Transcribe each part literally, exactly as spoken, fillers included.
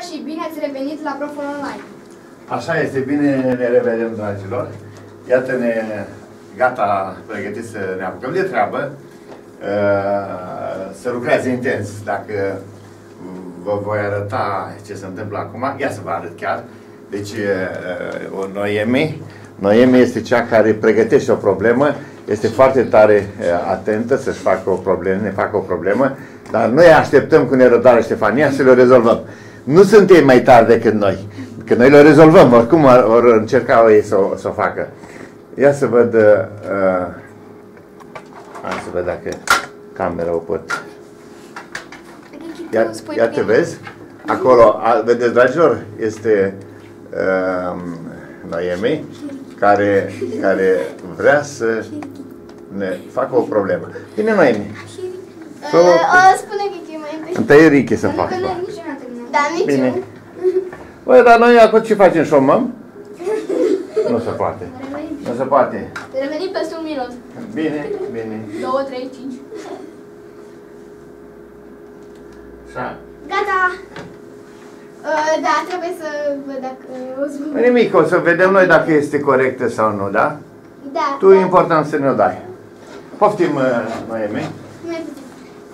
și bine ați revenit la Proful Online. Așa este, bine ne revedem, dragilor. Iată-ne gata, pregătiți să ne apucăm de treabă. Să lucrează intens. Dacă vă voi arăta ce se întâmplă acum, ia să vă arăt chiar. Deci, o Noemi, Noemi este cea care pregătește o problemă, este foarte tare atentă să-și facă o problemă, ne facă o problemă, dar noi așteptăm cu nerăbdare, Ștefania, să le rezolvăm. Nu sunt ei mai tari decât noi, că noi le rezolvăm, oricum vor încerca ei să o, să o facă. Ia să văd, uh, hai să văd dacă camera o pot. Ia, ia te vezi? Acolo, a, vedeți, dragilor, este uh, Noemi, care, care vrea să ne facă o problemă. Bine, Noemi. O, o spune Ricky mai întâi. Întâi Ricky să facă. Da, nici bine. Băi, dar noi acum ce facem? Șomăm? Nu se poate. Nu se poate. Revenim peste un minut. Bine, bine. Două, trei, cinci. Așa. Gata. Uh, da, trebuie să văd dacă o spun. Nimic, o să vedem noi dacă este corectă sau nu, da? Da. Tu da. e important să ne-o dai. Poftim, Noemi. Mai puțin.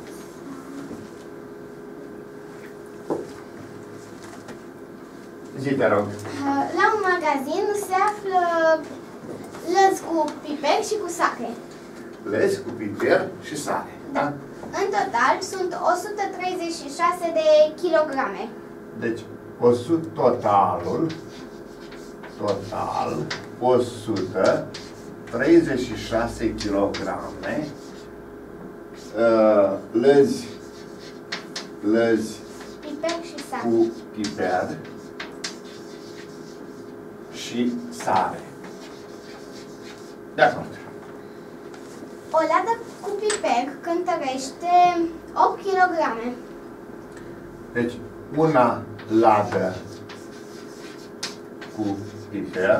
Zi, te rog. La un magazin se află lăzi cu piper și cu sare. Lăzi cu piper și sare, da? În total sunt o sută treizeci și șase de kilograme. Deci, o sută, totalul, total, o sută treizeci și șase kilograme, uh, lăzi, lăzi Piper și sare. cu piper și sare. De acord. O ladă cu piper cântărește opt kilograme. Deci, una ladă cu piper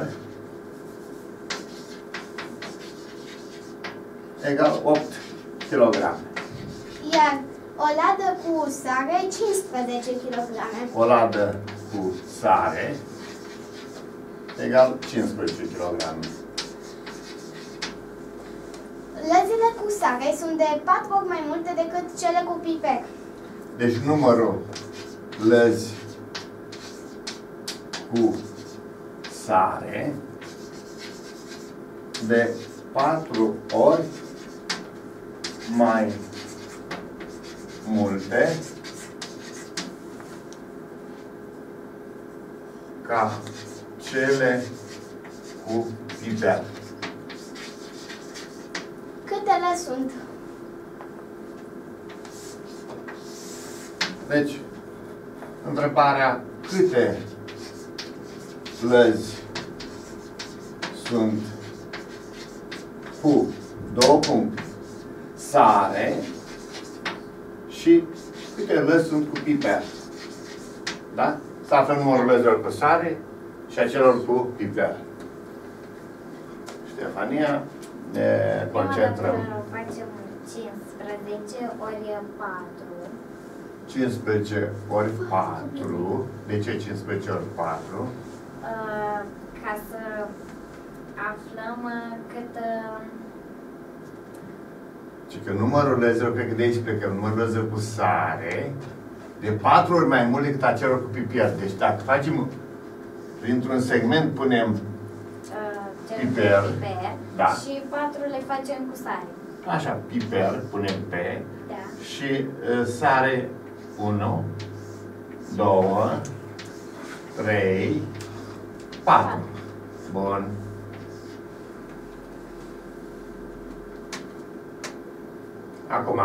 egal opt kilograme. Iar o ladă cu sare cincisprezece kilograme. O ladă cu sare egal cincisprezece kilograme. Lăzile cu sare sunt de patru ori mai multe decât cele cu piper. Deci numărul lăzi cu sare de patru ori mai multe ca cele cu piper. Câtele sunt? Deci, întrebarea câte lăzi sunt cu două puncte sare și câte lăzi sunt cu piper. Da? Se află numărul lăzilor cu sare și a celor cu piper. Ștefania, ne concentrăm. Facem cincisprezece ori patru. cincisprezece ori patru. De ce cincisprezece ori patru? Uh, ca să aflăm uh, cât... Uh... Și că numărul lăzilor, cred că de aici plecăm, numărul lăzilor cu sare, de patru ori mai mult decât acelor cu piper. Deci dacă facem, printr-un segment punem Uh, piper, piper da. Și patru le facem cu sare. Așa, piper punem pe, Da. și uh, sare unu, doi, trei, patru. Bun. Acum.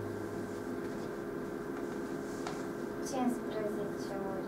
cincisprezece ori.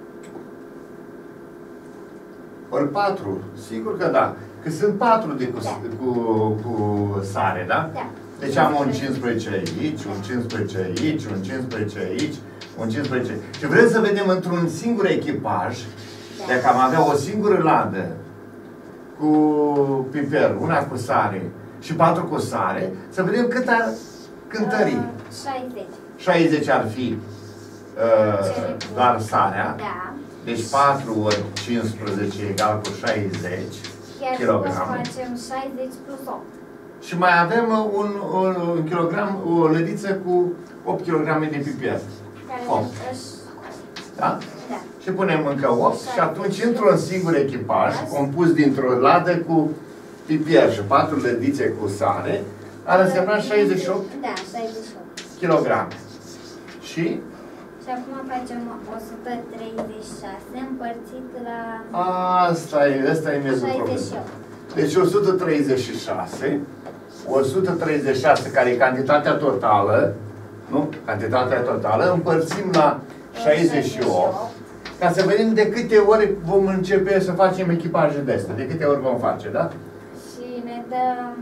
Ori patru, sigur că da. Că sunt patru de cu, Da. cu, cu sare, da? Da. Deci am un cincisprezece aici, un cincisprezece aici, un cincisprezece aici, un cincisprezece. Și vrem să vedem într-un singur echipaj, Da. dacă am avea o singură ladă cu piper, una cu sare și patru cu sare, să vedem cât ar cântări. Uh, șaizeci. șaizeci ar fi uh, doar sarea. Da. Deci patru ori cincisprezece egal cu șaizeci Chiar kilograme. facem șaizeci plus opt. Și mai avem un, un, un kilogram, o lădiță cu opt kilograme de piper. Care opt. își... Da? Da. Și punem încă opt și atunci într-un singur echipaj, compus dintr-o ladă cu piper și patru lădițe cu sare, ar însemna șaizeci și opt Da, șaizeci și opt. kilograme. Și Și acum facem o sută treizeci și șase împărțit la asta e, asta e mezul șaizeci și problemei. opt. Deci o sută treizeci și șase, o sută treizeci și șase care e cantitatea totală, nu? Cantitatea totală, împărțim la șaizeci și opt, ca să vedem de câte ori vom începe să facem echipaje de astea, de câte ori vom face, da? Și ne dă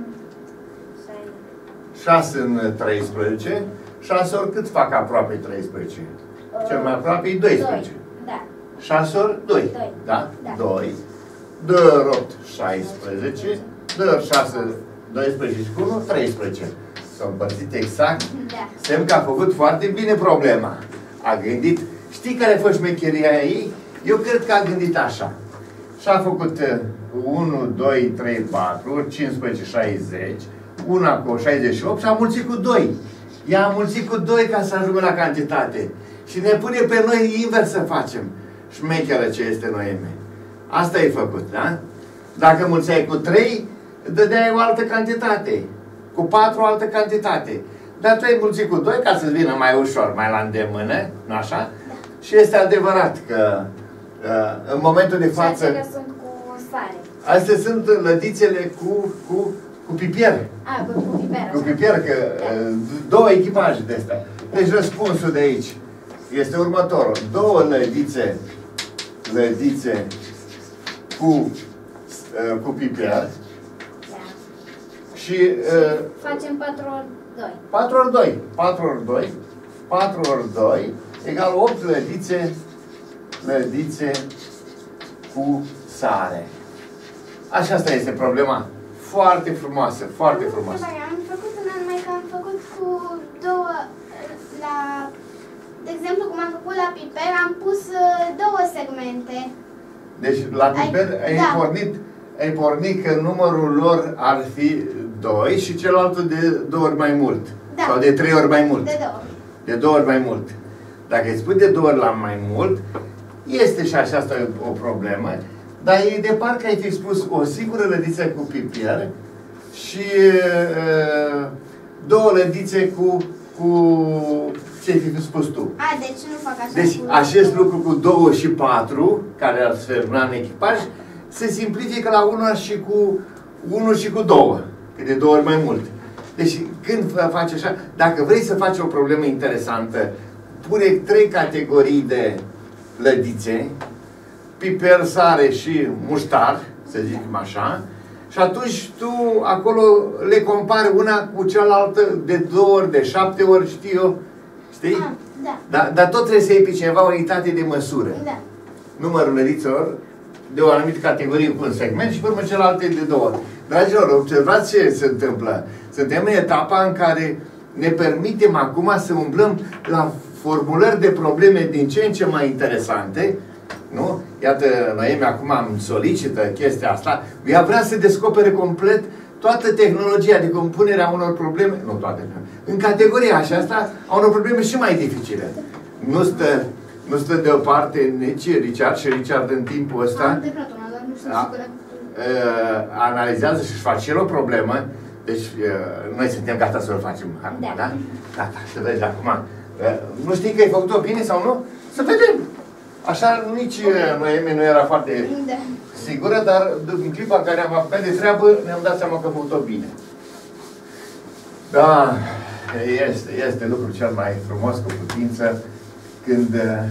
șase în treisprezece, șase ori cât fac aproape treisprezece? Cel mai aproape e doisprezece. Da. șase ori doi, doi. da? Da. doi. doi ori opt, șaisprezece. doi ori șase, doisprezece și cu unu, treisprezece. S-au împărțit exact. Da. Semn că a făcut foarte bine problema. A gândit, știi care a fost șmecheria ei? Eu cred că a gândit așa. Și a făcut unu, doi, trei, patru, cincisprezece, șaizeci, una cu șaizeci și opt și a mulțit cu doi. Ea a mulțit cu doi ca să ajungă la cantitate. Și ne pune pe noi invers să facem. Șmecheră ce este Noemi. Asta ai făcut, da? Dacă mulțeai cu trei, dădeai o altă cantitate. Cu patru o altă cantitate. Dar tu ai mulțit cu doi ca să-ți vină mai ușor, mai la îndemână, nu așa? Da. Și este adevărat că în momentul de față... Acestea sunt cu sare. Astea sunt lădițele cu, cu, cu piper. A, cu, cu piper. Cu piper, că da. Două echipaje de astea. Deci răspunsul de aici este următorul. Două lădițe, lădițe cu, cu piper. Da. Și... Uh, facem patru ori doi. patru ori doi. patru ori doi. patru ori doi egal opt lădițe, lădițe cu sare. Așa asta este problema. Foarte frumoasă, foarte frumoasă. Am făcut un an mai că am făcut cu două, la, de exemplu, cum am făcut la piper, am pus două segmente. Deci la piper ai, ai, da. pornit, ai pornit că numărul lor ar fi doi și celălalt de două ori mai mult. Da. Sau de trei ori mai mult. De două. De două ori mai mult. Dacă îi spui de două ori la mai mult, este și așa asta o problemă. Dar e de parcă ai fi spus o singură lădiță cu piper și uh, două lădițe cu, cu ce ai fi spus tu. A, deci nu fac așa. Deci cu acest lucru cu două și patru, care ar semna în echipaj, se simplifică la una și cu unu și cu două, că de două ori mai mult. Deci când faci așa, dacă vrei să faci o problemă interesantă, pune trei categorii de lădițe, piper, sare și muștar, să zicem așa, și atunci tu acolo le compari una cu cealaltă de două ori, de șapte ori, știu eu, știi? Ah, da. Dar, dar tot trebuie să iei pe cineva o unitate de măsură. Da. Numărul lădițelor de o anumită categorie cu un segment și pe urmă celelalte de două ori. Dragilor, observați ce se întâmplă. Suntem în etapa în care ne permitem acum să umblăm la formulări de probleme din ce în ce mai interesante. Nu? Iată, Noemi acum îmi solicită chestia asta. Ea vrea să descopere complet toată tehnologia de compunere a unor probleme, nu toate, în categoria aceasta a unor probleme și mai dificile. Nu stă, nu stă deoparte nici Richard și Richard în timpul ăsta Am întâmplat una, dar nu știu da, sigură. analizează și își face el o problemă. Deci noi suntem gata să o facem acum, da? Da. Gata, să vezi acum. Nu știi că ai făcut-o bine sau nu? Să vedem. Așa nici okay. Noemi nu era foarte Da. sigură, dar în clipa în care am apucat de treabă, ne-am dat seama că am făcut-o bine. Da, este, este lucrul cel mai frumos cu putință când uh,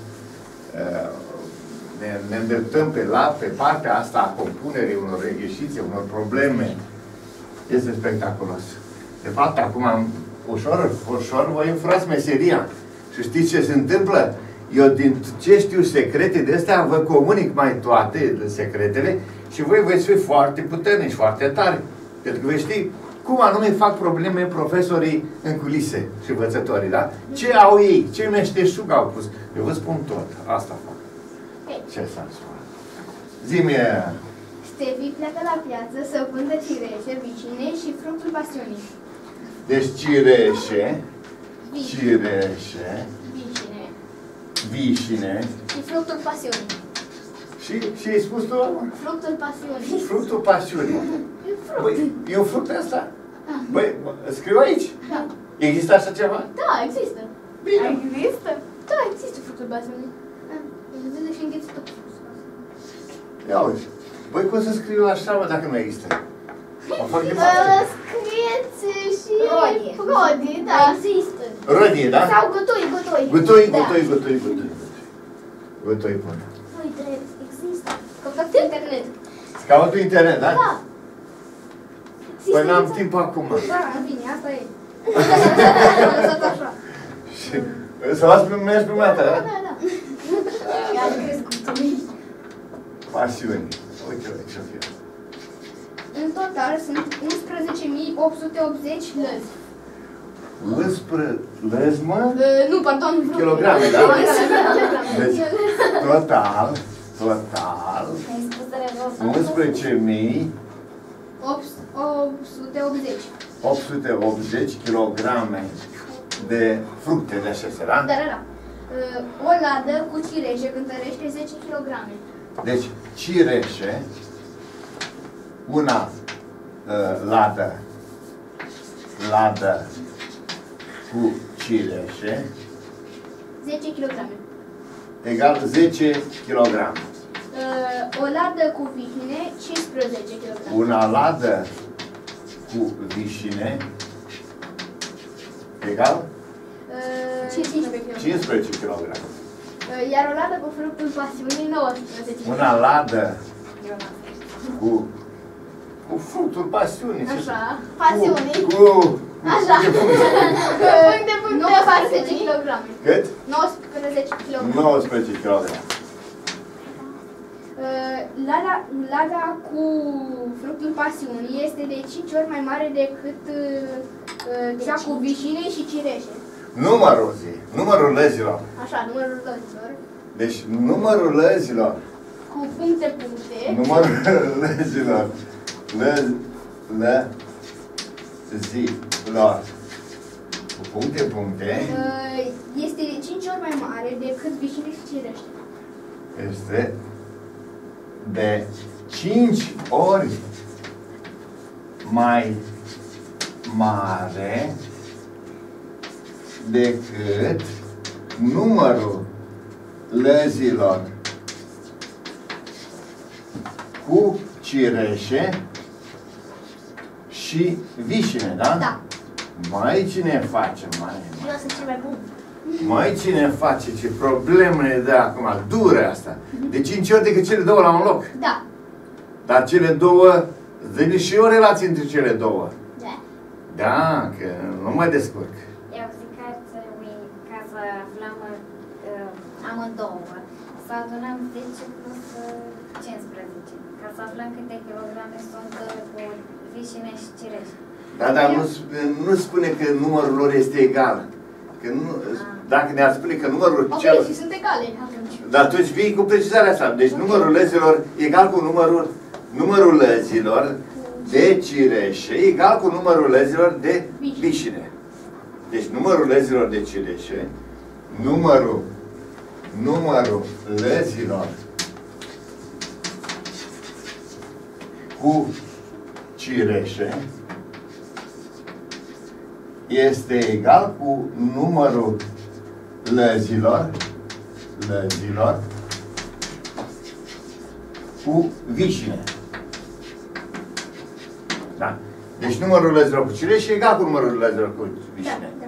ne, ne îndreptăm pe, la, pe partea asta a compunerii unor ieșițe, unor probleme. Este spectaculos. De fapt, acum am ușor, ușor voi înfurați meseria. Și știți ce se întâmplă? Eu din ce știu secrete de astea vă comunic mai toate secretele și voi veți fi foarte puternici, foarte tari. Pentru că veți ști cum anume fac probleme profesorii în culise și învățătorii, da? Ce au ei? Ce meșteșug au pus? Eu vă spun tot. Asta fac. Ce s-a spus? Zi-mi... Stevi pleacă la piață să vândă cireșe, vicine și fructul pasiunii. Deci cireșe, Vicine. cireșe, Vicine vișine și fructul pasiunii. și ce ai spus tu? Fructul pasiunii. Fructul pasiunii. E fruct. Băi, e un fruct ăsta? Băi, scriu aici. Da. Există așa ceva? Da, există. Bine. Există? Da, există fructul pasiunii. Da. Vede și îngheți tot. Ia uite. Băi, cum să scriu așa, mă, dacă nu există? O fac de Uh, față. scrieți și... Rodie. Rodie, da. Există. Rodie, da? Sau gutoi, gutoi. Gutoi, Da. gutoi, gutoi, gutoi. Gutoi, bun. Uite, există. Căutați pe internet. Cautul internet, da? Da. Păi n-am Există. timp acum. Da, bine, asta e. Am lăsat așa. Și să las pe mergi pe mea ta, Da, da? da, da. Iar crescut. Pasiuni. Uite, uite ce-o fi. În total sunt unsprezece mii opt sute optzeci lăzi. unsprezece lăzi, mă? Uh, nu, pardon. Kilograme, da? Kilograme. Deci, total, total, Ai spus să rezolvă. unsprezece mii opt sute optzeci. opt sute optzeci kilograme de fructe de acestea, da? Da, da, da. Uh, o ladă cu cireșe cântărește zece kilograme. Deci, cireșe, una uh, ladă, ladă cu cireșe, zece kilograme. egal zece kilograme. Uh, o ladă cu vișine, cincisprezece kilograme. Una ladă cu vișine, egal Uh, cincisprezece kilograme. cincisprezece kilograme. Uh, iar o ladă cu fructul pasiunii, nouăsprezece kilograme. Una ladă cu, cu fructul pasiunii. ce- Așa, pasiunii. Cu, cu, Așa. ce funcție? Punct de punct nouăsprezece kilograme. Cât? nouăsprezece kilograme. nouăsprezece kilograme. Uh, Lada, lada cu fructul pasiunii este de cinci ori mai mare decât uh, uh, cea cu vișine și cireșe. Numărul zi, numărul lăzilor. Așa, numărul lăzilor. Deci numărul lăzilor, Cu puncte, puncte. numărul lăzilor, lăz, lă, zilor, cu puncte, puncte, Uh, este de cinci ori mai mare decât vișine și cireșe. este de cinci ori mai mare decât numărul lăzilor cu cireșe și vișine, da? Da. Mai cine face, mai, Eu sunt cel mai bun. mai cine face, ce probleme ne dă acum, dură asta. De cinci ori decât cele două la un loc. Da. Dar cele două, vine și o relație între cele două. Da. Da, că nu mă descurc. Eu zic că ar trebui, ca să aflăm uh, amândouă, să adunăm zece plus uh, cincisprezece, ca să aflăm câte kilograme sunt uh, cu vișine și cireșe. Da, dar nu, sp- nu spune că numărul lor este egal. Că nu, dacă ne-ar spune că numărul Ok, cel... și sunt egale atunci. Dar atunci vii cu precizarea asta. Deci numărul lăzilor egal cu numărul, numărul lăzilor de cireșe egal cu numărul lăzilor de vișine. Deci numărul lăzilor de cireșe, numărul, numărul lăzilor cu cireșe este egal cu numărul lăzilor, lăzilor cu vișine. Da? Deci numărul lăzilor cu cireșe e egal cu numărul lăzilor cu vișine. Da, da.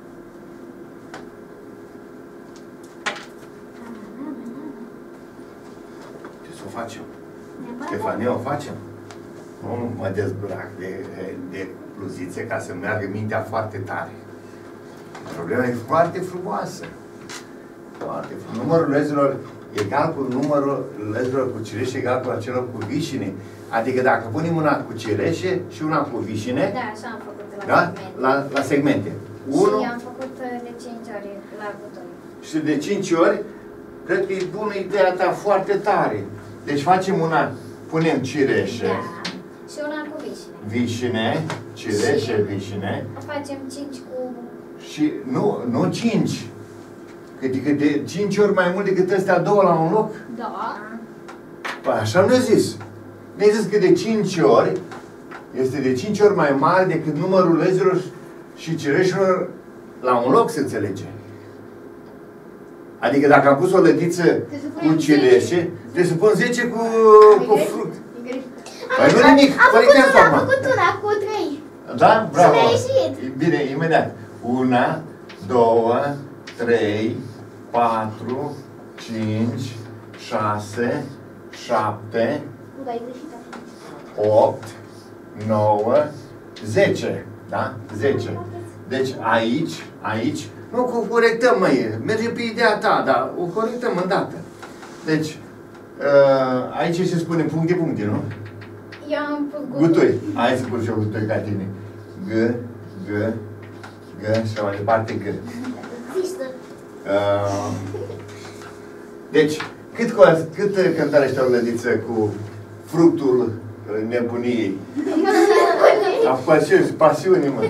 Ce să o facem? Stefania, o facem? Nu mă dezbrac de, de bluzițe ca să meargă mintea foarte tare. Problema e foarte frumoasă. Foarte frumoasă. Numărul lăzilor egal cu numărul lăzilor cu cireșe egal cu acelor cu vișine. Adică dacă punem una cu cireșe și una cu vișine, Da, așa am făcut la da? segmente. La, la segmente. unu Și am făcut uh, de cinci ori la butoi. și de cinci ori, cred că e bună ideea ta, foarte tare. Deci facem una, punem cireșe, Da. Și una cu vișine. vișine, cireșe, vișine, Facem cinci cu... și nu, nu cinci. Adică de cinci ori mai mult decât astea două la un loc. Da. Păi așa ne-a zis. Ne-a zis că de cinci ori, este de cinci ori mai mare decât numărul lezilor și cireșilor la un loc, se înțelege. Adică dacă am pus o lădiță cu cireșe, trebuie să pun zece cu, cu fruct. Păi nu nimic, Am fără făcut că una, am acum. făcut una cu trei. Da? Bravo. Și mi-a ieșit. Bine, imediat. Una, două, trei, patru, cinci, șase, șapte, Da, ai greșit. opt, nouă, zece. Da? zece. Deci aici, aici, nu o corectăm, măi, merge pe ideea ta, dar o corectăm îndată. Deci, uh, aici se spune puncte, puncte, nu? Eu am făcut... Gutui. Hai să pun și eu gutui ca tine. G, G, G și mai departe G. Există. Uh, deci, cât, co- cât cântărește o lădiță cu fructul nebuniei? Am pasiuni, pasiuni, mă.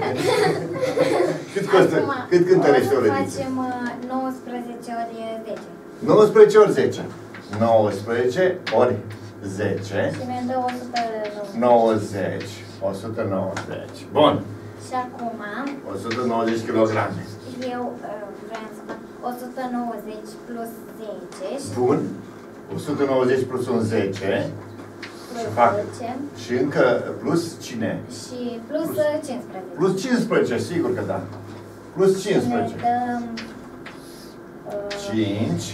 Cât costă? Acum, Cât cântărește o o să lădiță? facem uh, nouăsprezece ori zece. nouăsprezece ori zece. nouăsprezece ori zece. Și ne dă o sută nouăzeci. nouăzeci. o sută nouăzeci. Bun. Și acum, o sută nouăzeci kilograme. eu uh, vreau să fac o sută nouăzeci plus zece și Bun. o sută nouăzeci plus un zece. plus fac. zece Și încă plus cine? și plus, Plus. uh, cincisprezece. Plus cincisprezece, sigur că da. Plus Ne cincisprezece. dăm uh, cinci.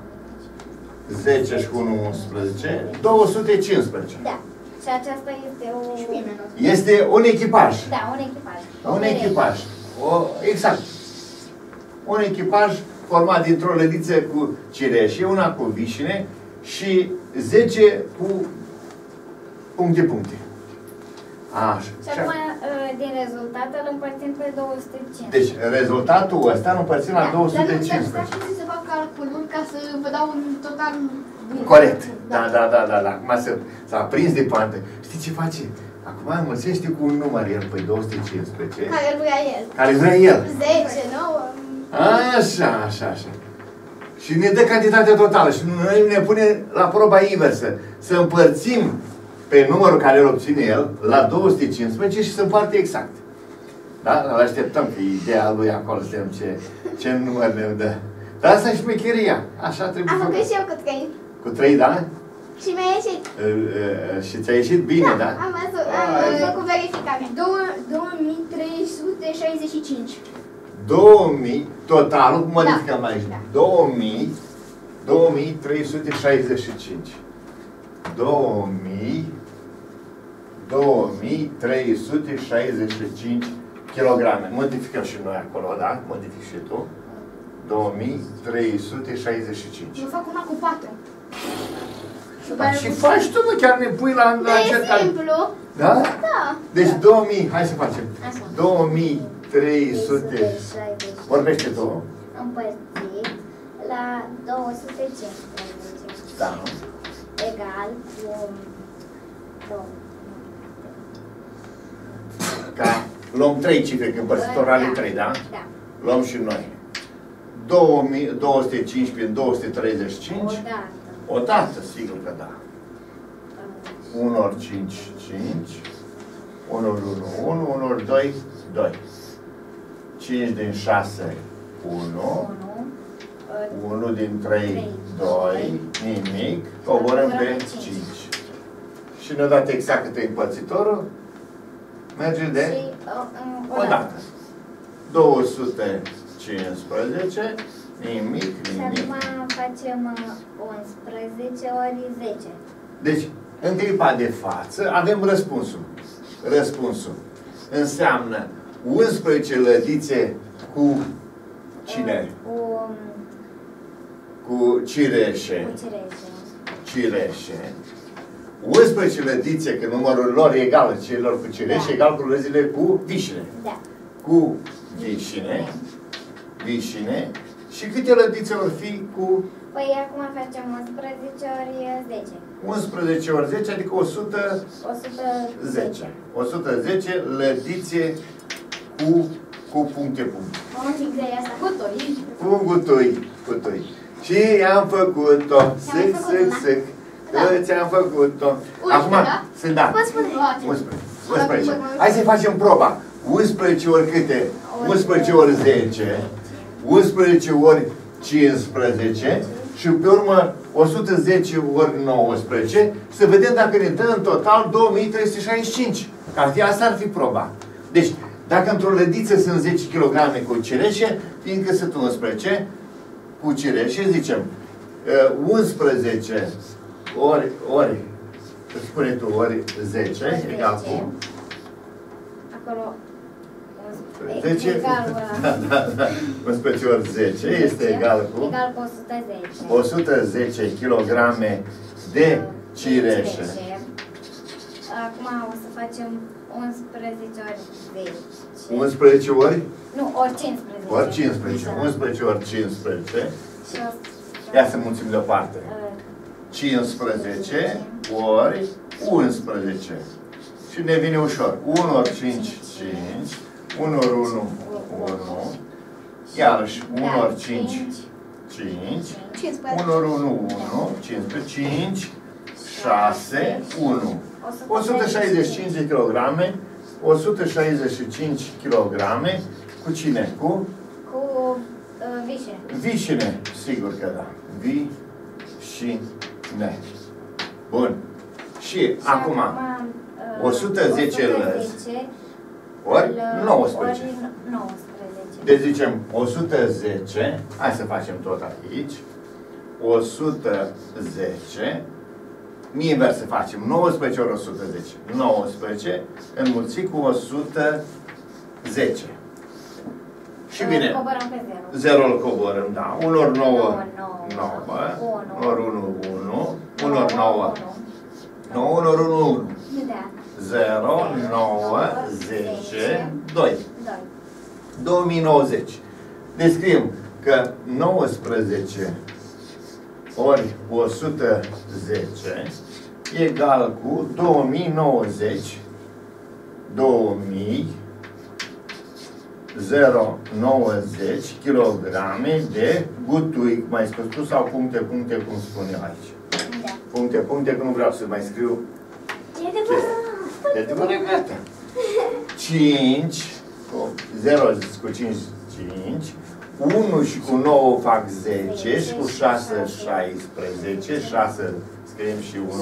zece și cu unu, unsprezece. două sute cincisprezece. Da. Și aceasta este o... Și mie mi-a luat. Este un echipaj. Da, un echipaj. O Un pereche. echipaj. O, exact. Un echipaj format dintr-o lădiță cu cireșe, una cu vișine și zece cu puncte-puncte. Așa. Și acum, uh, din rezultat, îl împărțim pe două sute cincizeci. Deci, rezultatul ăsta îl împărțim la Da, două Dar sute nu cincisprezece. știți să fac calculul ca să vă dau un total bun. Corect. Da, da, da, da, da. Acum s-a, s-a prins de pantă. Știi ce face? Acum înmulțește cu un număr el, pe două sute cincisprezece, Care vrea el. care vrea el. zece, nouă. Așa, așa, așa. Și ne dă cantitatea totală și noi ne pune la proba inversă. Să împărțim pe numărul care îl obține el la două sute cincisprezece și să împarte exact. Da? Îl așteptăm, că ideea lui acolo, să vedem ce, ce număr ne dă. Dar asta e șmecheria. Așa trebuie Am făcut. făcut și eu cu trei. Cu trei, da? Și mi-a ieșit. Și ți-a ieșit bine, da? Am văzut, am Ai. făcut verificare. două mii trei sute șaizeci și cinci. două mii, totalul, cum modificăm Da. aici? Da. două mii, două mii trei sute șaizeci și cinci. două mii, două mii trei sute șaizeci și cinci kilograme. Modificăm și noi acolo, da? Modific și tu. două mii trei sute șaizeci și cinci. Eu fac una cu patru. Dar ce faci tu, mă? Chiar ne pui la, la E încercare. simplu. Da? Da. Deci două mii, hai să facem. Așa. două mii trei sute. Vorbește tu. Împărțit la două sute cincisprezece. Da. Egal cu două. Ca luăm trei cifre, că împărțitor are trei, da? Da. Luăm și noi. două mii două sute cincisprezece, două sute treizeci și cinci. Odată. Odată, sigur că da. unu ori cinci, cinci. unu ori unu, unu. unu ori doi, doi. cinci din șase, unu. unu. unu din trei, doi. Nimic. Coborăm pe cinci. Și ne-a dat exact cât e împărțitorul. Merge de Și uh, uh, odată. două sute cincisprezece. Nimic, Și nimic. acum facem uh, unsprezece ori zece. Deci, în clipa de față, avem răspunsul. Răspunsul înseamnă unsprezece lădițe cu cine? Uh, cu, cu cireșe. Cu cireșe. Cireșe. unsprezece lădițe, că numărul lor e egal celor cu cireșe, Da. egal cu lăzile cu vișine. Da. Cu vișine. Vișine. Și câte lădițe vor fi cu Păi acum facem unsprezece ori zece. unsprezece ori zece, adică o sută o sută zece. o sută zece lădițe cu, cu puncte puncte. Am zic de asta, cu toi. Cu gutui, gutui. Și am făcut-o, sâc, sâc, sâc, Da. ți-am făcut-o. Acum, da? sunt, da, Vă spun unsprezece. unsprezece. Hai să facem proba. unsprezece ori câte? unsprezece ori zece, unsprezece ori cincisprezece și pe urmă o sută zece ori nouăsprezece, să vedem dacă ne dă în total două mii trei sute șaizeci și cinci. Ar fi, asta ar fi proba. Deci, dacă într-o lădiță sunt zece kilograme cu cireșe, fiindcă sunt unsprezece cu cireșe, zicem uh, unsprezece ori, ori, să spune tu, ori zece, egal cu Acolo zece, egal da, da, da, unsprezece ori zece este egal cu egal cu o sută zece. o sută zece kilograme de cireșe. Acum o să facem unsprezece ori zece. unsprezece ori? Nu, ori cincisprezece. Ori cincisprezece. unsprezece ori cincisprezece. Și o să... Ia să mulțim deoparte. Uh, cincisprezece ori unsprezece. Și ne vine ușor. unu ori cinci, cinci. unu ori unu, unu. Iarăși, unu ori cinci, cinci. unu ori unu, unu. cincisprezece, cinci, șase, unu. o sută șaizeci și cinci de kilograme. o sută șaizeci și cinci kilograme. Cu cine? Cu? cu uh, vișine. Vișine. Sigur că da. Vișine. Bun. Și, Și acum, uh, o sută zece lăzi. o sută zece ori Ori nouăsprezece. nouăsprezece. Deci zicem o sută zece, hai să facem tot aici, o sută zece, mie invers să facem, nouăsprezece ori o sută zece, nouăsprezece înmulțit cu o sută zece. Și bine, Coborăm pe zero. zero îl coborăm, da, unu ori nouă, nouă, nouă, unu. unu ori unu, unu, unu ori nouă, unu. nouă, unu ori unu, unu, Da. zero, nouă, zece, doi. Doi. două mii nouăzeci. Descriem că nouăsprezece ori o sută zece egal cu două mii nouăzeci, două mii nouăzeci kilograme de gutui, cum ai spus tu, sau puncte, puncte, cum spun eu aici. Da. Puncte, puncte, că nu vreau să mai scriu. E adevărat. E adevărat, gata. cinci, cu zero cu cinci, cinci, unu și cu nouă fac zece și cu șase, șaisprezece, șase scriem și unu.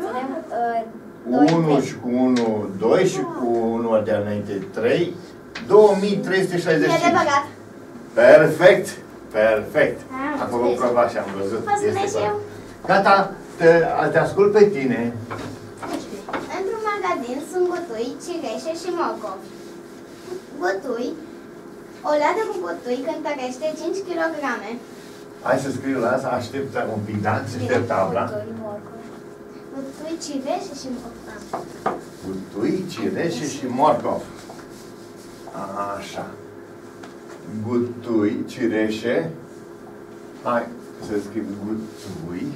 unu și cu unu, doi și cu unu de înainte, trei, două mii trei sute E șaizeci și cinci. adevărat. Perfect, perfect. Am Am făcut înțeles. proba și am văzut. Poți spune Este și eu? corect. Gata, te, te ascult pe tine. Într-un magazin sunt gutui, cireșe și morcov. Gutui, o ladă cu gutui cântărește cinci kilograme. Hai să scriu la asta, aștept un pic, da? Să aștept tabla. Gutui, cireșe și morcov. Gutui, cireșe și morcov. Așa. Gutui, cireșe. Hai să scriu gutui.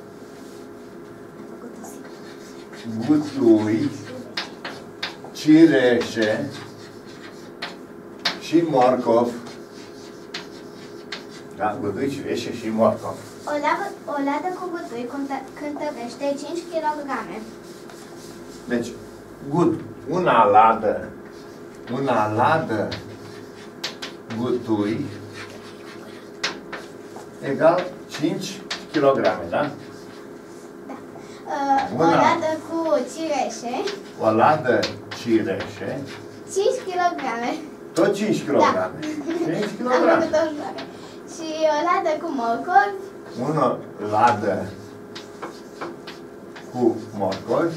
Gutui, cireșe și morcov. Da, gutui, cireșe și morcov. O ladă, o ladă cu gutui cântă- cântărește cinci kilograme. Deci, gut, una ladă, una ladă gutui egal cinci kilograme, da? Uh, o Una. ladă cu cireșe, O ladă cireșe, cinci kilograme. tot cinci kilograme. cinci Am kilograme. făcut o ușoară. Și o ladă cu morcovi, Una ladă cu morcovi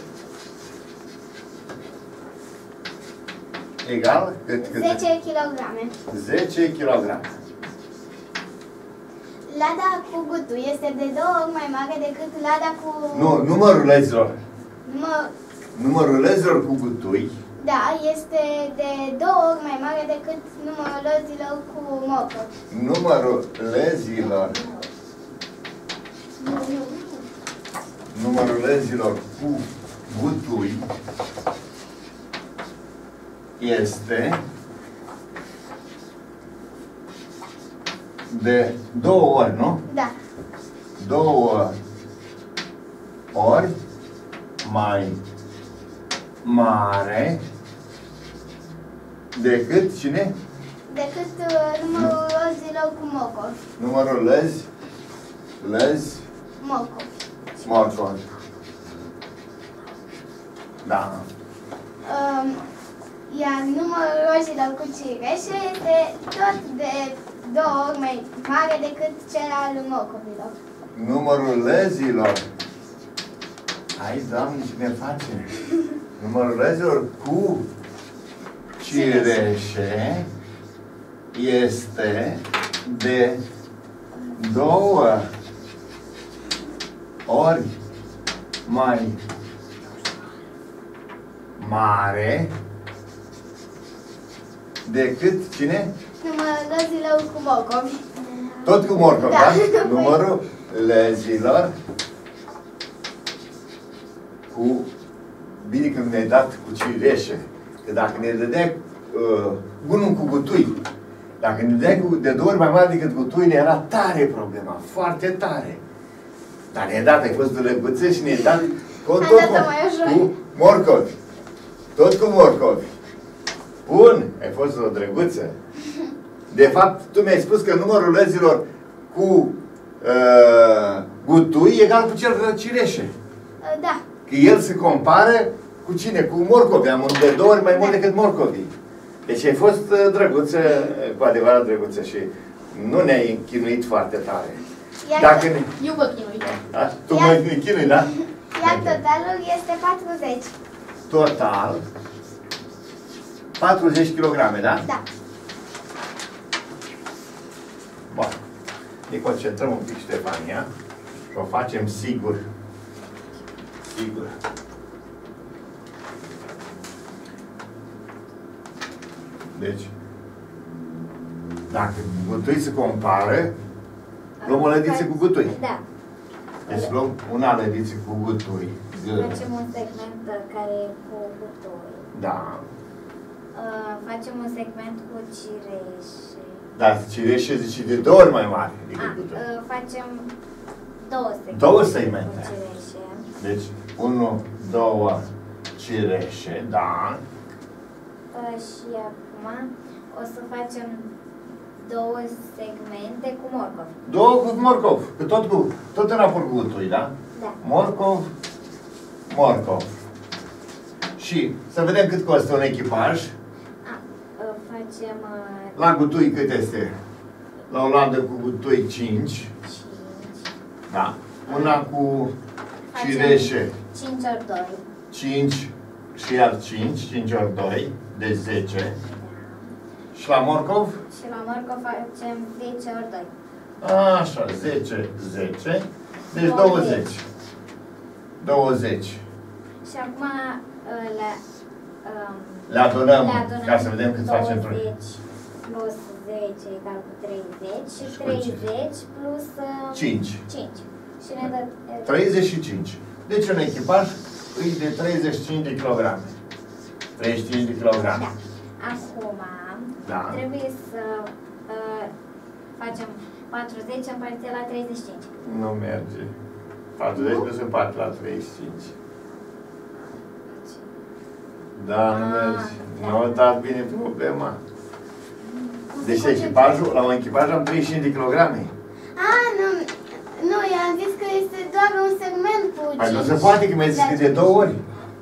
egal cât, cât? zece kilograme. zece kilograme. Lada cu gutui este de două ori mai mare decât lada cu... Nu, numărul lezilor. Număr... Numărul lezilor cu gutui. Da, este de două ori mai mare decât numărul lezilor cu morcovi. Numărul lezilor. Numărul lezilor cu gutui este de două ori, nu? Da. Două ori mai mare decât cine? Decât uh, numărul lezilor cu morcovi. Numărul lezi, lezi, Morcovi. morcovi. Da. Um, iar numărul rozilor cu cireșe este tot de două ori mai mare decât cel al morcovilor. Numărul lezilor. Hai, Doamne, ce ne face? Numărul lezilor cu cireșe este de două ori mai mare decât cine? Numărul lezilor cu morcovi. Tot cu morcov, Da. da? Numărul lezilor cu... Bine că ne-ai dat cu cireșe. Că dacă ne dădea uh, unul cu gutui, dacă ne dădea cu, de două ori mai mare decât gutuile, era tare problema, foarte tare. Dar ne-ai dat, ai fost drăguță și ne-ai dat tot, Am tot dat-o cu, mai ușor. cu morcovi. Tot cu morcovi. Bun, ai fost o drăguță. De fapt, tu mi-ai spus că numărul lezilor cu uh, gutui e egal cu cel cu cireșe. Uh, Da. Că el se compară cu cine? Cu morcovi. Am de două ori mai mult decât morcovii. Deci ai fost uh, drăguță, cu adevărat drăguță și nu ne-ai chinuit foarte tare. Iar, Dacă ne... Eu vă chinui. Da? Tu Iar- mă chinui, da? iar totalul este patruzeci. Total patruzeci de kilograme, da? Da. Bun. Ne concentrăm un pic, Ștefania, și o facem sigur. Sigur. Deci, dacă gutui se compară, luăm o lădiță cu gutui. Da. Deci luăm una lădiță cu gutui. Facem un segment uh, care e cu gutui. Da. Uh, facem un segment cu cireșe. Dar cireșe zice de două ori mai mare decât Ah, gutui. uh, facem două segmente. Două segmente. Cu cireșe. Deci, unu, două cireșe, da. Uh, și acum o să facem două segmente cu morcov. Două cu morcov, că tot, cu, tot în raport cu gutui, da? Da. Morcov, morcov. Și să vedem cât costă un echipaj. Ah, uh, facem uh, La gutui cât este? La o landă cu gutui cinci. cinci. Da. Una cu cireșe cinci ori doi. cinci și iar cinci, cinci ori doi, deci zece. Și la morcov? Și la morcov facem zece ori doi. Așa, zece, zece. Deci douăzeci. douăzeci. Și acum uh, le, um, Le adunăm, le adunăm ca să vedem cât face într-un. douăzeci plus zece egal cu treizeci și Și cu ce? treizeci plus uh, cinci. cinci. Și ne dă uh, treizeci și cinci. Deci un echipaj îi de treizeci și cinci de kilograme. treizeci și cinci de kilograme. Da. Acum Da. trebuie să uh, facem patruzeci împărțit la treizeci și cinci. Nu merge. patruzeci nu se împarte la treizeci și cinci. Da, nu Ah, merge. da. Nu au dat bine problema. Deci echipajul, la un echipaj am treizeci și cinci de kilograme. Ah, nu. Nu, eu am zis că este doar un segment cu Păi nu cinci. se poate, că mi-ai zis că de două ori.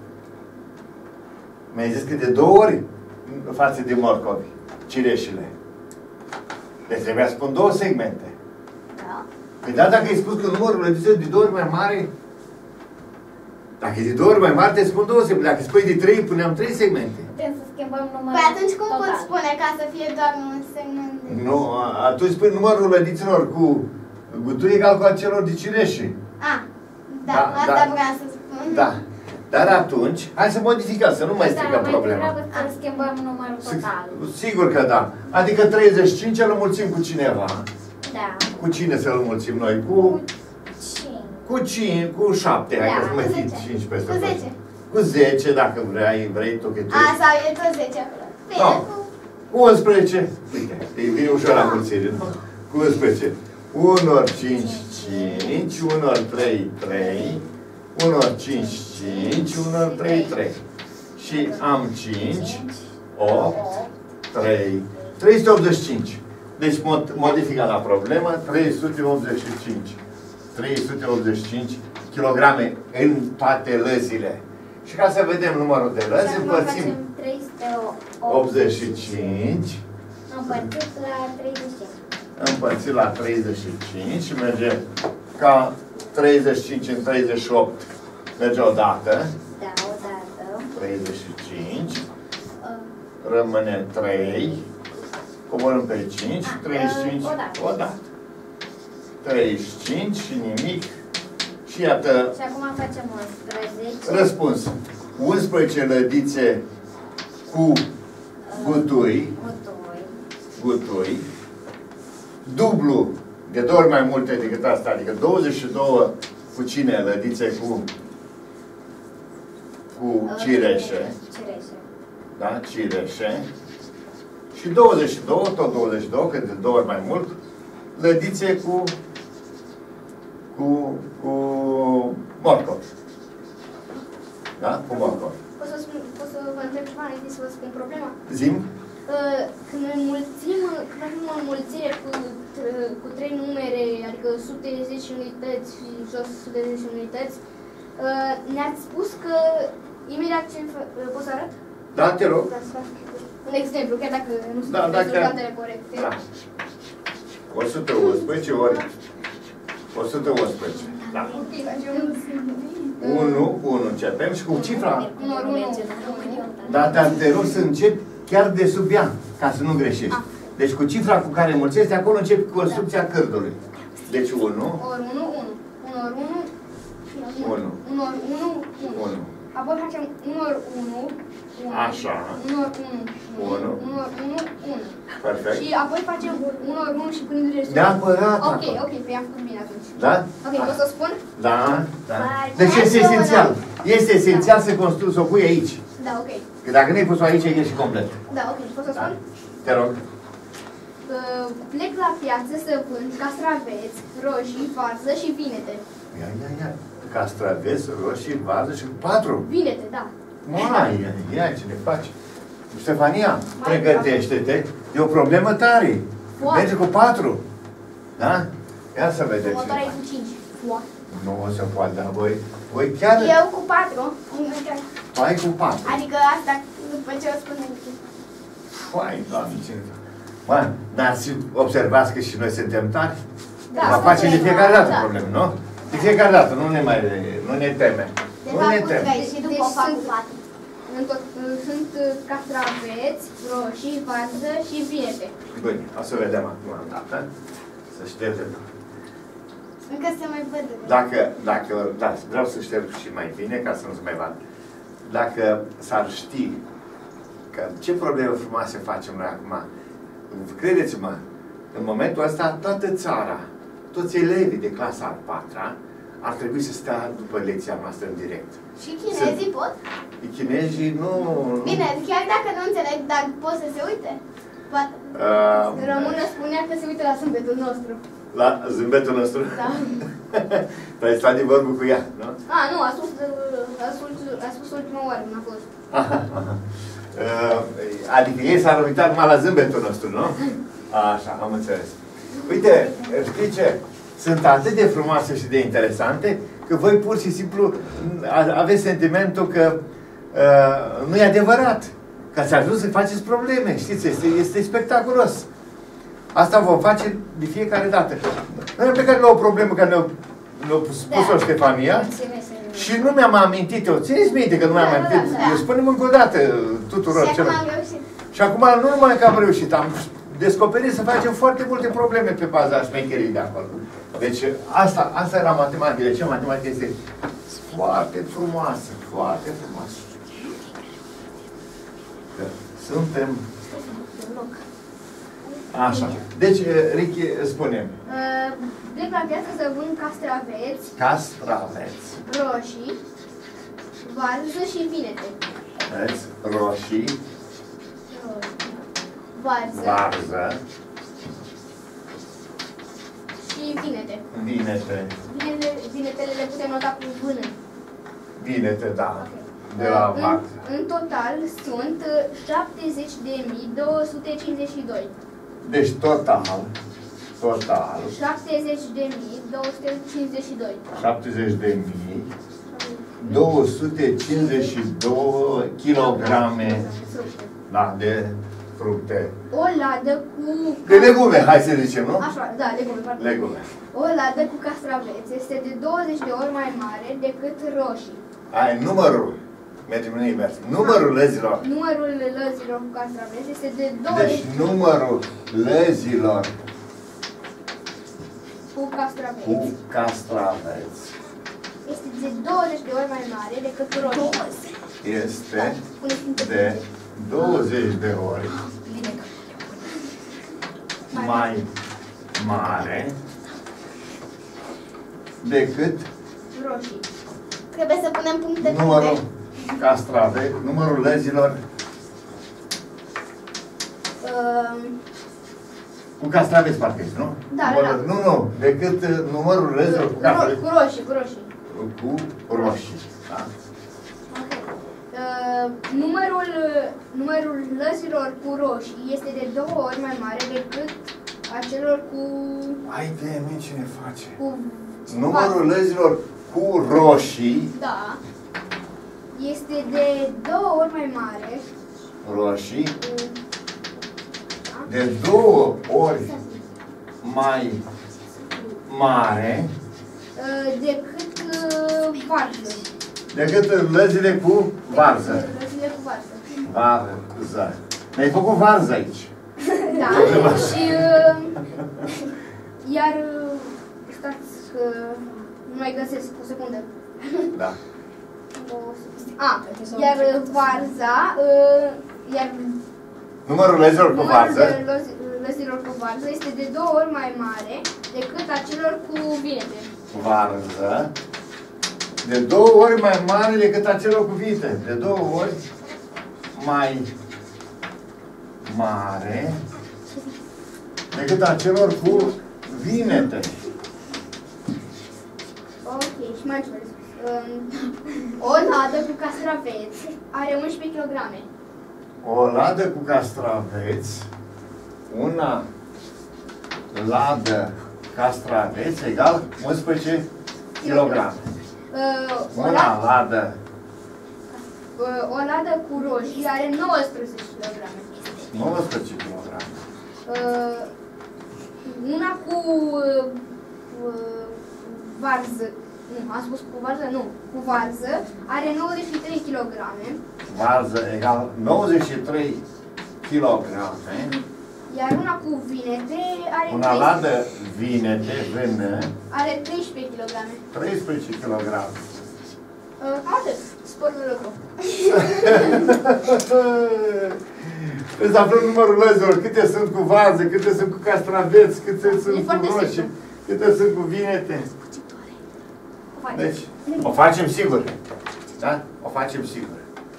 Mi-ai zis că de două ori față de morcovi, cireșile. Deci trebuia să spun două segmente. Da. Păi da, dacă ai spus că numărul lădiță de două ori mai mare, dacă e de două ori mai mare, te spun două segmente. Dacă spui de trei, puneam trei segmente. Putem să schimbăm numărul Păi atunci cum total. pot spune ca să fie doar un segment de... Nu, atunci spui numărul lădiților cu gutui egal cu celor de cireșe. A, da, Da, asta da. vreau să spun. Da. Dar atunci, hai să modificăm, să nu mai Dar stricăm mai problema. degrabă să schimbăm numărul total. Sigur că da. Adică treizeci și cinci îl înmulțim cu cineva. Da. Cu cine să-l înmulțim noi? Cu, cinci. cu cinci, cu șapte. Hai Da, că să mai cu fie zece. cinci peste Cu tot. zece. Cu zece, dacă vrei, vrei tu că tu. A, sau e tot zece acolo. Bine, No. cu... Cu unsprezece. Uite, e bine ușor la mulțire, nu? Cu unsprezece. unu ori cinci, cinci, unu ori trei, trei, unu ori cinci, cinci, unu ori trei, trei. Și am cinci, opt, trei, trei sute optzeci și cinci. Deci mod- modifica la problemă, trei sute optzeci și cinci. trei sute optzeci și cinci kilograme în toate lăzile. Și ca să vedem numărul de Și lăzi, acum împărțim facem trei sute optzeci și cinci împărțit la treizeci și cinci. împărțit la treizeci și cinci și merge ca treizeci și cinci în treizeci și opt. Merge o dată. Da, o dată. treizeci și cinci. Uh, Rămâne trei. Coborâm pe cinci. Ah, treizeci și cinci. uh, o dată. O dată. treizeci și cinci și nimic. Și iată Și acum facem unsprezece. răspuns. unsprezece lădițe cu gutui. Gutui. Gutui. Dublu, de două ori mai multe decât asta, adică douăzeci și două cucine lădițe cu, cu cireșe, Cireșe. da, cireșe, și douăzeci și două, tot douăzeci și două, că de două ori mai mult, lădițe cu, cu, cu morcov. Da? Cu morcov. Pot să, spun, pot să vă întreb ceva înainte să vă spun problema? Zim? Uh, Când înmulțim, când facem o înmulțire cu, t- cu trei numere, adică o sută zece unități și jos o sută zece unități, uh, ne-ați spus că imediat ce fă- uh, pot să arăt? Da, te rog. Da, să fac un exemplu, chiar dacă nu sunt Da, dacă- rezultatele corecte. Da. o sută unsprezece ori o sută unsprezece. Da. Ok, facem unu, cu unu începem și cu cifra. unu ori unu. Da, dar te rog să începi chiar de sub ea, ca să nu greșești. Deci cu cifra cu care mulțești, de acolo începi construcția cârdului. Deci unu, Ori unu, unu. unu ori unu, unu, unu ori unu, unu. unu. Apoi facem unu ori unu, unu. Așa. unu ori unu, Unu. unu ori unu, unu. Perfect. Și apoi facem unu ori unu și punem restul. Neapărat Ok, acolo. ok, pe am făcut bine atunci. Da? Ok, pot să spun? Da, da. Hai, Deci hai este să o esențial. dăm. Este esențial să construi, să o pui aici. Da, ok. Că dacă nu ai pus-o aici, ești complet. Da, ok, pot să Da? spun? Te rog. Uh, plec la piață să vând castraveți, roșii, varză și vinete. Ia, ia, ia. Castraveți, roșii, varză și patru. Vinete, da. Mai, ia, ia, ce ne faci? Ștefania, Mai pregătește-te. E o problemă tare. Foarte. Merge cu patru. Da? Ia să vedeți. Următoarea e cu cinci. Foarte. Nu o să poate, dar voi, voi chiar Eu cu patru. ai cu patru. Adică asta după ce o spun aici. Foai, Doamne, ce... Mă, dar și observați că și noi suntem tari? Da, Va face de suntem, fiecare dată da. probleme, nu? De fiecare dată, nu ne mai, nu ne teme. De Nu fapt, ne cu teme. trei și după Deci fac sunt- cu patru. În tot, sunt uh, castraveți, roșii, varză și vinete. Bine, o să vedem acum în dată. Să ștergem. Încă se mai văd. Dacă, dacă, da, vreau să șterg și mai bine, ca să nu se mai vadă. Dacă s-ar ști că ce probleme frumoase facem noi acum, credeți-mă, în momentul ăsta, toată țara, toți elevii de clasa a patra, ar trebui să stea după lecția noastră în direct. Și chinezii pot? Chinezii nu... nu- Bine, chiar dacă nu înțeleg, dar pot să se uite. Poate. Uh, Română spunea că se uită la zâmbetul nostru. La zâmbetul nostru? Da. Tu ai stat de vorbă cu ea, nu? A, nu, a spus, a spus, a spus ultima oară, nu a fost. Aha, aha. Uh, adică ei s-ar uitat numai la zâmbetul nostru, nu? Așa, am înțeles. Uite, știi ce? Sunt atât de frumoase și de interesante că voi pur și simplu aveți sentimentul că uh, nu e adevărat. Că ați ajuns să faceți probleme, știți? Este, este spectaculos. Asta vom face de fiecare dată. Noi am plecat la o problemă care ne-a ne spus-o Da. Ștefania Mulțumesc. și nu mi-am amintit eu. Țineți minte că nu mi-am Da, amintit. da, da. Eu spunem încă o dată tuturor Și acum celor. am reușit. Și acum nu numai că am reușit, am descoperit să facem foarte multe probleme pe baza șmecheriei de acolo. Deci asta, asta era matematică. De ce matematica este foarte frumoasă, foarte frumoasă. Că suntem... Așa. Deci, Ricky, spune-mi. Plec la piață să vând castraveți, Castraveți. roșii, varză și vinete. Veți? Roșii, Varză varză, și vinete. vinete. Vinete, vinetele le putem nota cu vână. Vinete, da. Ok. De la în, varză. în total sunt șaptezeci de mii două sute cincizeci și doi. Deci total, total, șaptezeci de mii două sute cincizeci și doi. șaptezeci de mii două sute cincizeci și doi kilograme, Fructe. da, de fructe. O ladă cu... De legume, hai să zicem, nu? Așa, da, legume, pardon. Legume. O ladă cu castraveți este de douăzeci de ori mai mare decât roșii. Ai numărul, mergem în invers, numărul lăzilor. Numărul lăzilor cu castraveți este de Deci douăzeci numărul lăzilor cu castraveți. cu castraveți Este de douăzeci de ori mai mare decât roșii. este Puneți de douăzeci de ori mai mare decât roșii. Trebuie să punem puncte numărul puncte. castraveți, numărul lăzilor Uh, cu castraveți, parcă este, nu? Da, numărul, da. Nu, nu, decât uh, numărul lăzilor cu ro castraveți. cu roșii, cu roșii. Cu roșii. Da? Ok. Uh, numărul, numărul lăzilor cu roșii este de două ori mai mare decât a celor cu... Hai de mine ce ne face. cu Numărul lăzilor cu roșii, Da. Este de două ori mai mare roșii, cu... de două ori mai mare Uh, decât uh, varză. decât lăzile cu varză. Lăzile cu varză. Varză. Mi-ai făcut varză aici. Da. Și... Uh, iar... Uh, stați că... Nu mai găsesc. O secundă. Da. A, iar varza... Uh, iar Numărul lăzilor cu numărul varză de lăzi- lăzilor cu varză este de două ori mai mare decât a celor cu vinete. varză de două ori mai mare decât acelor cu vite. De două ori mai mare decât acelor cu vinete. Ok, și mai ceva. Um, o ladă cu castraveți are unsprezece kilograme. O ladă cu castraveți, una ladă castraveți egal unsprezece kilograme. Uh, o, Una la, ladă, uh, o ladă cu roșii are nouăsprezece kilograme. nouăsprezece kilograme. Uh, una cu uh, uh, varză, nu, am spus cu varză, nu, cu varză are nouăzeci și trei kilograme. Varză egal nouăzeci și trei kilograme. Iar una cu vinete are Una ladă vinete, vână, are treisprezece kilograme. treisprezece kilograme. Uh, cam atât, spor de lucru. Trebuie să aflăm numărul lăzilor, câte sunt cu varză, câte sunt cu castraveți, câte sunt cu foarte roșii, simplu. câte sunt cu vinete. O facem. Deci, o facem sigur. Da? O facem sigur.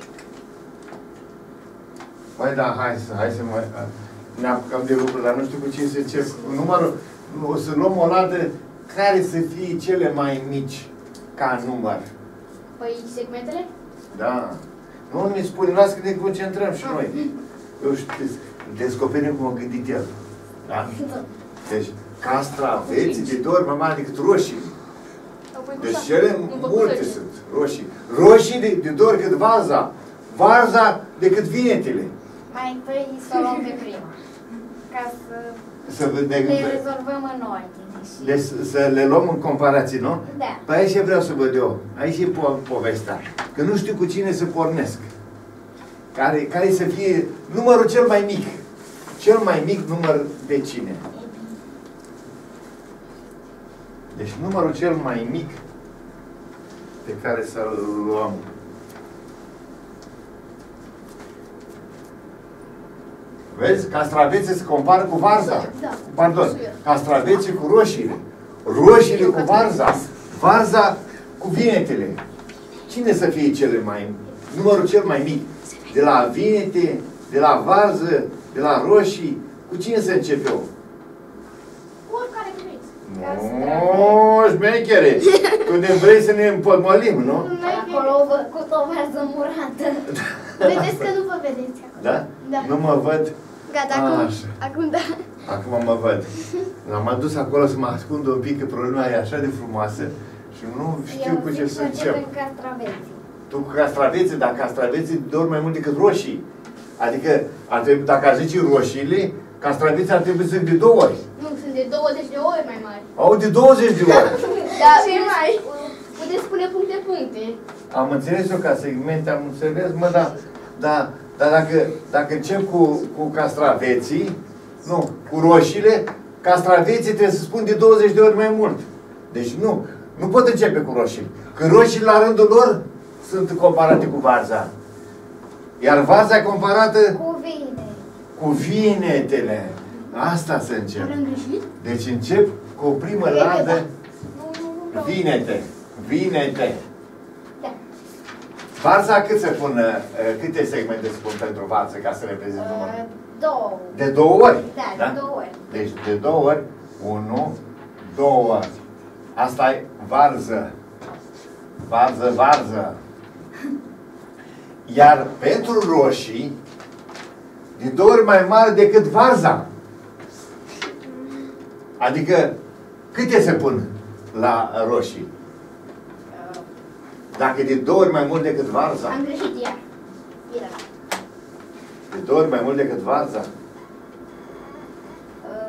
Băi, da, hai să, hai să mă... Ne apucăm de lucruri, dar nu știu cu cine să încep. Numărul, o să luăm o ladă care să fie cele mai mici ca număr. Păi segmentele? Da. Nu ne spune, lasă că ne concentrăm și noi. Eu știu, descoperim cum a gândit el. Da? Deci, castraveți de două ori mai mari decât roșii. Deci cele multe sunt roșii. Roșii de, de două ori cât varza. Varza decât vinetele. Mai întâi să o luăm pe prima, ca să Să vedem, le rezolvăm în ordine. Și... le, să le luăm în comparații, nu? Da. Păi aici vreau să văd eu. Aici e po povestea. Că nu știu cu cine să pornesc. Care, care să fie numărul cel mai mic. Cel mai mic număr de cine? Deci numărul cel mai mic pe care să-l luăm. Vezi? Castraveții se compară cu varza. Da. Pardon. Castraveții cu roșiile. Roșiile cu varza. Varza cu vinetele. Cine să fie cele mai... numărul cel mai mic? De la vinete, de la varză, de la roșii. Cu cine să încep eu? Oricare vreți. Oooo, șmechere! Tu ne vrei să ne împotmolim, nu? Acolo vă- cu o varză murată. Vedeți că nu vă vedeți acolo. Da? Da. Nu mă văd. Gata, acum, Așa. acum da. Acum mă văd. M-am dus acolo să mă ascund un pic, că problema e așa de frumoasă și nu știu Eu cu ce zic să să încep. începem castraveții. Tu cu castraveții, dar castraveții dor mai mult decât roșii. Adică, ar trebui, dacă ar zice roșiile, castraveții ar trebui să fie de două ori. Nu, sunt de douăzeci de ori mai mari. Au de douăzeci de ori. Dar ce mai? Puteți spune puncte-puncte. Am înțeles eu ca segmente, am înțeles, mă, dar, dar, dar dacă, dacă încep cu, cu castraveții, nu, cu roșiile, castraveții trebuie să spun de douăzeci de ori mai mult. Deci nu, nu pot începe cu roșii. Că roșiile la rândul lor sunt comparate cu varza. Iar varza comparată Cu vine. cu vinetele. Asta să încep. Am greșit? Deci încep cu o primă ladă Nu, nu, nu vreau. vinete. Vinete. Da. Varza cât se pun, uh, câte segmente se pun pentru varză ca să reprezint numărul? Uh, Două. De două ori? Da, de două ori. Deci de două ori, unu, două. Asta e varză. Varză, varză. Iar pentru roșii, de două ori mai mare decât varza. Adică, câte se pun la roșii? Uh, Dacă e de două ori mai mult decât varza, Am greșit iar. Iar. de două ori mai mult decât varza, uh,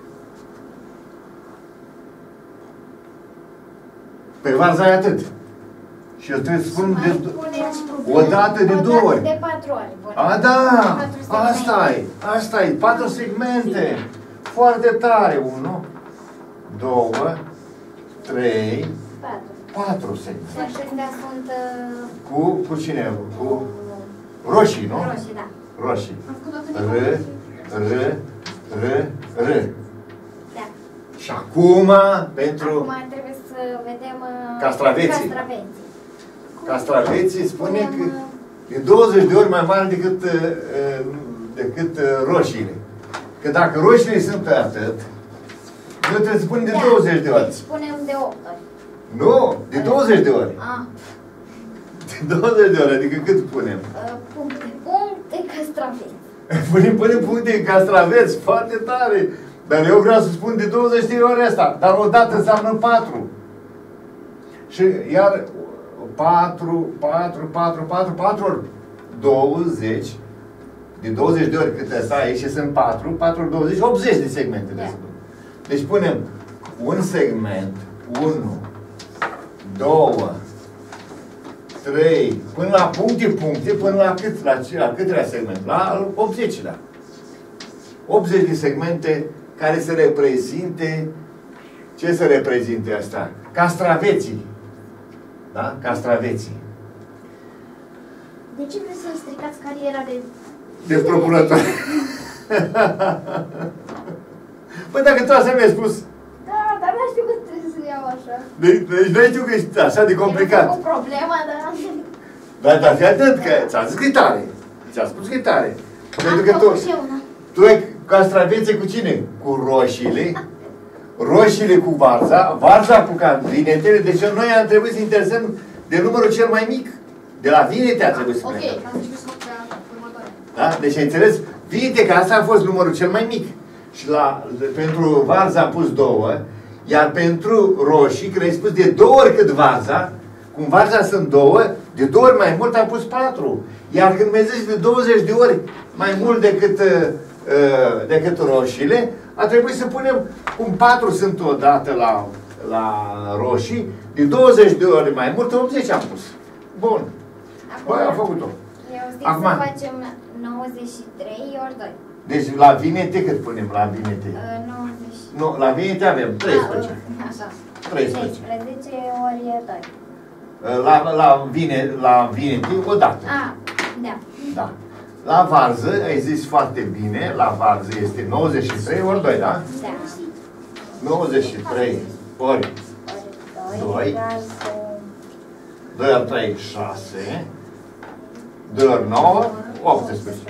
pe varza e atât. Și eu trebuie să spun mai de, punem o dată de o două dată ori. De patru ori. punem. A, da! Patru segmente. Asta e! Asta e! Patru segmente! Foarte tare! Unu, două, trei, Patru. patru segmente. Și acestea sunt uh, Cu, cu cine? Cu roșii, nu? roșii, da. Roșii. Am făcut o R, R, R, R. Da. Și acum, pentru Acum trebuie să vedem uh, Castraveții. castraveții. castraveții, spune că Punem, uh, e douăzeci de ori mai mare decât, uh, uh, decât uh, roșiile. Că dacă roșiile sunt pe atât, noi trebuie să punem de da. douăzeci de ori. Deci punem de opt ori. Nu, de douăzeci de ori. Ah, De douăzeci de ori, adică cât punem? uh, puncte, puncte, castraveți. Punem, punem puncte în castraveți, foarte tare. Dar eu vreau să spun de douăzeci de ori asta. Dar odată înseamnă patru. Și iar patru, patru, patru, patru, patru ori douăzeci. De douăzeci de ori cât ăsta aici și sunt patru, patru ori douăzeci, optzeci de segmente. Da. De deci punem un segment, unu, doi, trei, până la puncte, puncte, până la cât, la, ce, la câtelea segment? La optzecilea. optzeci de segmente care să reprezinte, ce să reprezinte asta? Castraveții. Da? Castraveții. De ce vreți să stricați cariera de... De procurator. Păi dacă tu așa mi-ai spus, Da, dar nu știu că trebuie să iau așa. deci deci nu știu că e așa de complicat. Cu problema, dar... Dar, dar fii atent, că ți-a zis că e tare. Ți-a spus că e tare. Pentru că Am tu, făcut și eu una. tu ai castravețe cu cine? Cu roșiile, roșiile cu varza, varza cu vinetele, deci noi am trebuit să interesăm de numărul cel mai mic. De la vinete a trebuit să Ok, plecăm. am început să fac pe următoarea. Da? Deci ai înțeles? Vinete că asta a fost numărul cel mai mic. Și la, pentru varza am pus două, iar pentru roșii, când ai spus de două ori cât varza, cum varza sunt două, de două ori mai mult am pus patru. Iar când mi-ai zis de douăzeci de ori mai mult decât, uh, decât roșiile, a trebuit să punem, cum patru sunt odată la, la roșii, de douăzeci de ori mai mult, optzeci am pus. Bun. Băi, am făcut-o. Eu zic Acum. să facem nouăzeci și trei ori doi. Deci la vinete cât punem la vinete? Uh, nouăzeci. Nu, la vinete avem treisprezece. Ah, așa. treisprezece. treisprezece ori doi. La, la, vine, la vinete o dată. Ah, da. Da. La varză, ai zis foarte bine, la varză este nouăzeci și trei ori doi, da? Da. nouăzeci și trei ori Ori doi. doi. Egal cu doi ori trei, șase. doi ori nouă, optsprezece.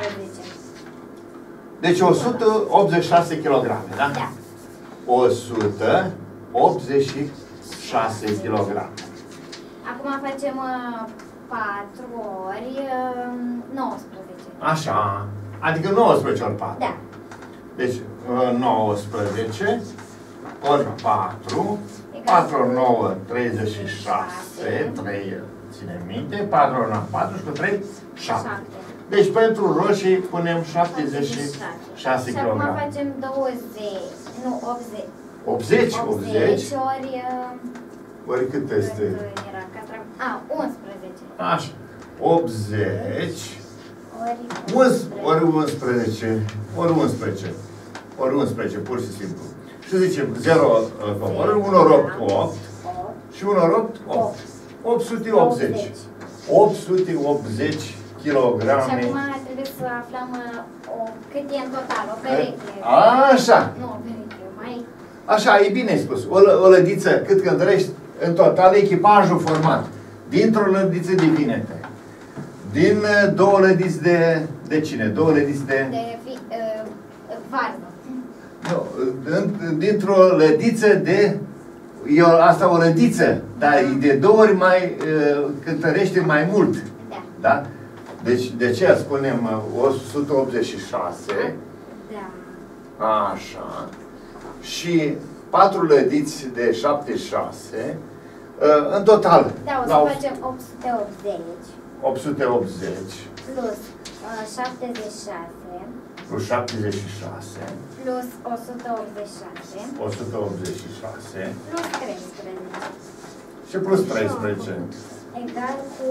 Deci o sută optzeci și șase kilograme, da? Da. o sută optzeci și șase kilograme. Acum facem uh, patru ori uh, nouăsprezece. Așa. Adică nouăsprezece ori patru. Da. Deci nouăsprezece ori patru. patru ori nouă, treizeci și șase. trei, ține minte. patru ori nouă, patru și cu trei, șapte. Deci pentru roșii punem șaptezeci și șase Și acum kilograme. facem douăzeci, nu, optzeci. optzeci, optzeci. ori... Uh, Ori cât este? Era catra... A, unsprezece. Așa. optzeci. Ori Ori unsprezece. Ori unsprezece. Ori unsprezece, pur și simplu. Și zicem zero ori unu ori opt, opt. Și unu ori opt, opt. opt sute optzeci. opt sute optzeci kilograme. Și acum trebuie să aflăm uh, o, cât e în total, o pereche. Așa. Nu, o pereche, mai... Așa, e bine spus. O, lă- o lădiță, cât cântărești, în total echipajul format dintr-o lădiță de vinete. Din uh, două lădiți de... De cine? Două lădiți de... De fi, uh, varză. Nu, din- dintr-o lădiță de... E o, asta o lădiță, dar e de două ori mai... Uh, cântărește mai mult. Da. Da? Deci, de ce spunem uh, o sută optzeci și șase? Da. Așa. Și patru lădiți de șaptezeci și șase. Uh, în total, Da, o la să facem opt sute optzeci. opt sute optzeci Plus uh, șaptezeci și șase. plus șaptezeci și șase, Plus o sută optzeci și șase. o sută optzeci și șase Plus treisprezece. și plus treisprezece. Egal cu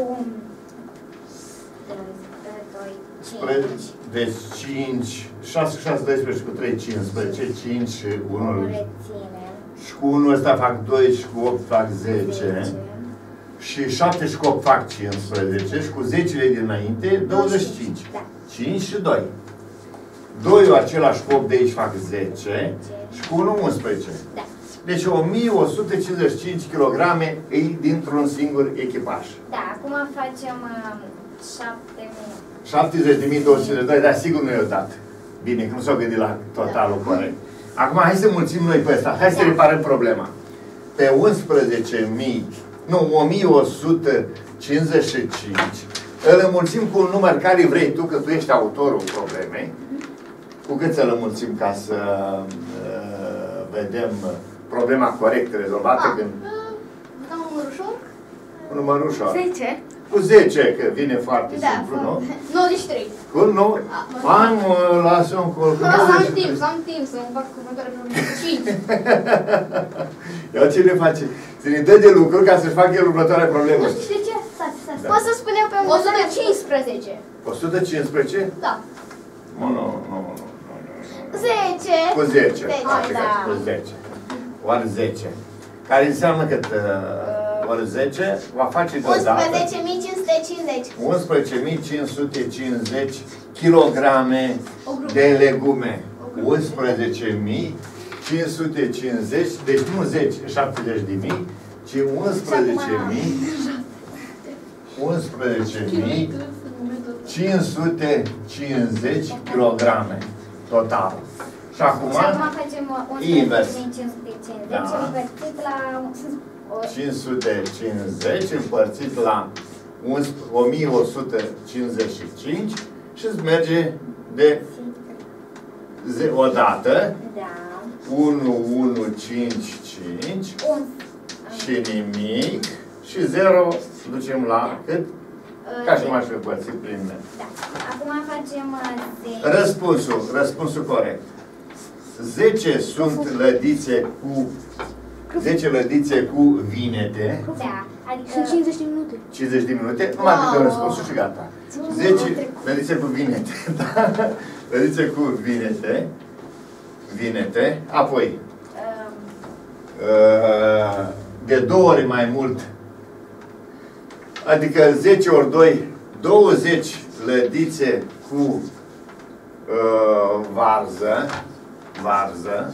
doi, Spre, cinci. deci cinci, șase, șase, doisprezece cu trei, cincisprezece, cinci și unu. unu reținem. Și cu unu ăsta fac doi și cu opt fac zece. Și șapte și cu opt fac cincisprezece și cu zecile dinainte douăzeci și cinci. Da. cinci și doi. doi același cu opt de aici fac zece și cu unu unsprezece. Da. Deci o mie o sută cincizeci și cinci kilograme e dintr-un singur echipaj. Da, acum facem uh, șapte mii. șaptezeci de mii două sute de doi, dar sigur nu e dat. Bine, că nu s-au gândit la totalul corect. Acum hai să mulțim noi pe ăsta. Hai să reparăm problema. Pe unsprezece mii, nu, o mie o sută cincizeci și cinci, îl înmulțim cu un număr care vrei tu, că tu ești autorul problemei. Cu cât să-l înmulțim ca să uh, vedem problema corect rezolvată? Ah, Când... dau un număr ușor? Un număr ușor. zece. Cu zece, că vine foarte Da, simplu, nu? nouăzeci și trei. Cu nu? Hai mă, lasă un col. Să am timp, să am timp să-mi fac următoarea problemă. cinci. Ia ce ne face? Se ne dă de lucru ca să-și facă el următoarea problemă. Nu știu de ce? Stați, stați. Da. Poți să spunem pe o sută cincisprezece. o sută cincisprezece? Da. Nu, nu, nu, nu. zece. Cu zece. Zece, Așa, da. Cu zece. Ori zece. Care înseamnă că uh, ori zece va face deodată unsprezece mii cinci sute cincizeci. unsprezece mii cinci sute cincizeci kilograme O grupă. de legume. O grupă. unsprezece mii cinci sute cincizeci, deci nu zece, șaptezeci de mii, ci unsprezece mii unsprezece mii cinci sute cincizeci kilograme total. Și acum Și acum facem invers. unsprezece mii cinci sute cincizeci Da. împărțit la cinci sute cincizeci împărțit la o mie o sută cincizeci și cinci și îți merge de ze- o dată da, unu, unu, cinci, cinci un, și nimic și zero ducem la cât? Ca și cum aș fi împărțit prin... da. Acum facem uh, zece. Răspunsul, răspunsul corect. zece sunt lădițe cu zece lădițe cu vinete, Da, adică Sunt cincizeci de minute. cincizeci de minute, numai Wow. câte răspunsul și gata. zece lădițe cu vinete, da? lădițe cu vinete, vinete, apoi Um, de două ori mai mult, adică zece ori doi, douăzeci lădițe cu uh, varză, varză,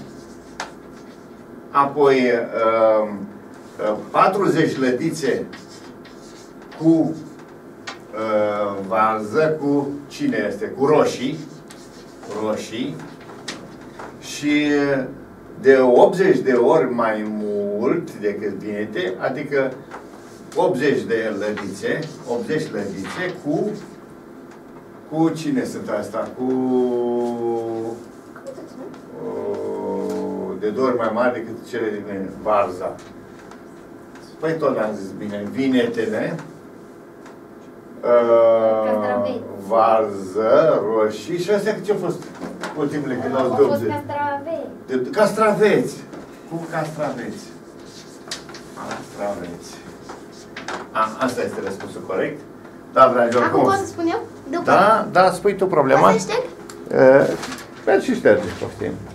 apoi uh, patruzeci lădițe cu uh, varză, cu cine este? Cu roșii, roșii, și de optzeci de ori mai mult decât vinete, adică optzeci de lădițe, optzeci lădițe cu, cu cine sunt asta? Cu de două ori mai mari decât cele din varza. Păi tot am zis bine, vinetele, uh, varză, roșii și astea ce-au fost ultimele când au Au fost douăzeci? castraveți. Castraveți. Cu castraveți. Castraveți. A, asta este răspunsul corect. Da, dragi, Acum oricum. pot să spun eu? După. Da, da, spui tu problema. Poți să șterg? Uh, Mergi și șterge, poftim.